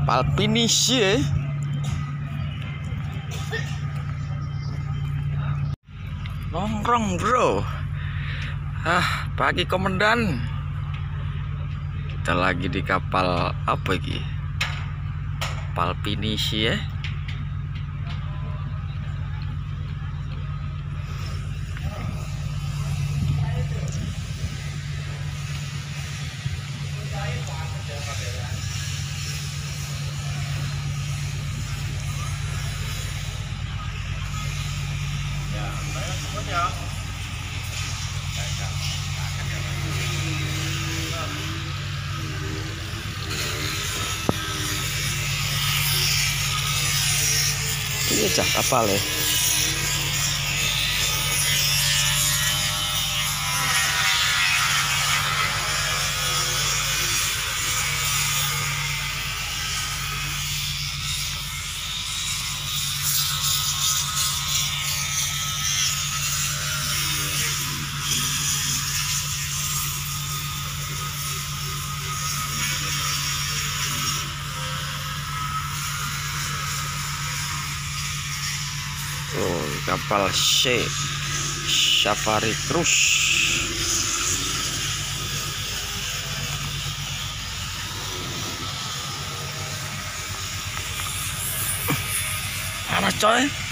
kapal finish ya. Nongkrong bro. Pagi komandan. Kita lagi di kapal apa lagi? Kapal finish ya. Iya cah kapal ya. Oh, kapal Safari Cruise. Mana coy?